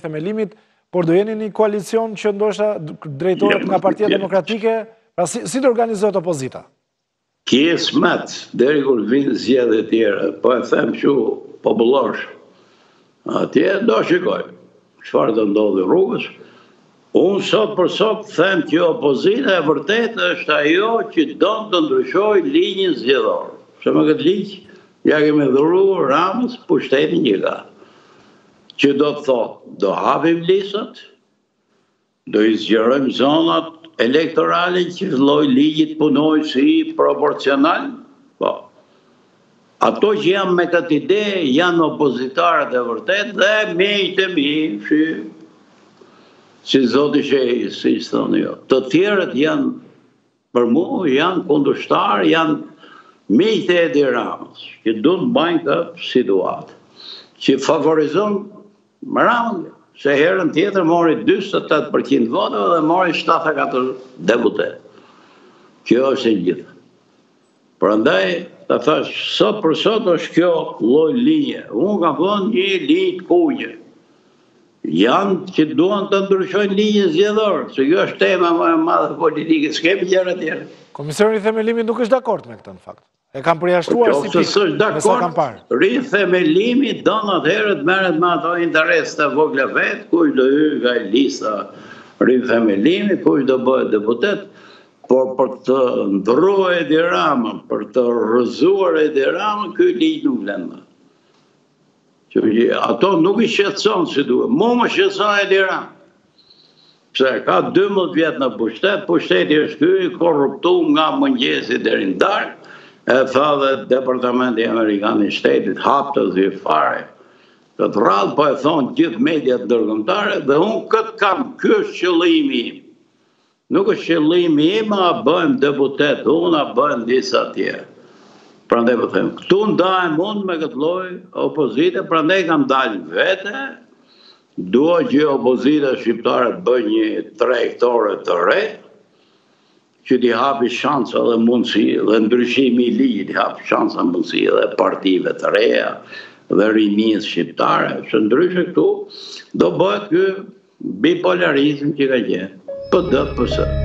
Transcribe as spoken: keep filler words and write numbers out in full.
themelimit, por do jeni një koalicion që ndoshta drejtohet nga Partia Demokratike, pra si, si të organizohet opozita? Kje smet, deri kur vinë zgjedhje e tjera, po e them që popullosh, atje do shikoj, çfarë do ndodhi rrugës. Unë sot për sot them që opozita e vërtet është ajo që do të ndryshoj linjën zgjedhore. Se me këtë ligj, ja kemi dhuruar Ramës pushtetin që ka. Që do të thotë, do hapim listat, do i zgjerojmë zonat elektorale që lloj ligjit punoj si proporcional. Po. Ato që janë me këtë ide janë opozitarët e vërtet dhe mejtë e mi, që si zoti Shehi, si që thonë jo. Të tjerët janë, për mu, janë kundërshtar, janë mejtë e Edi Ramës, që du të bajnë këtë situatë, që favorizon Ramën, se herën tjetër mori njëzet e tetë përqind votëve dhe mori shtatëdhjetë e katër deputet. Kjo është e gjithë. Prandaj, të thash, sot për sot është kjo lloj linje. Unë kam thënë një linjë të kuqe. Janë që duan të ndryshojnë linjën zgjedhore, se kjo është tema më e madhe politike, s'kemi gjëra tjera. Komisioni i themelimit nuk është dakord me këtë në fakt. E kam përjashtuar si pikë, me sa kam parë. Ri themelimi don atëherë të merret me ato interes të vogla vet, kush do hyjë nga lista ri themelimi, kush do bëhet deputet, por për të ndrruar Edi Ramën, për të rrëzuar Edi Ramën, ky ligj nuk vlen më. Ato nuk i shqetëson si duhet. Mu më shqetëson Edi Ramën. Pse ka dymbëdhjetë vjet në pushtet, pushteti është ky, korruptuar nga mëngjesi deri në darkë, e tha dhe Departamenti Amerikan i Shtetit, haptë dhe fare. Këtë radhë po e thonë gjithë mediat ndërkombëtare dhe unë këtë kam, ky është qëllimi im. Nuk është qëllimi im, a bëjmë deputet, unë a bëjmë disa tjerë. Prandaj po them, këtu ndahem unë me këtë lloj opozite, prandaj kam dalë vete, dua që opozita shqiptare të bëjë një trajektore të re, që t'i hapi shansa dhe mundësi, dhe ndryshimi i ligjit t'i hapi shansa dhe mundësi dhe partive të reja dhe rinisë shqiptare, që ndryshe këtu do bëhet ky bipolarizëm që ka qenë, P D P S.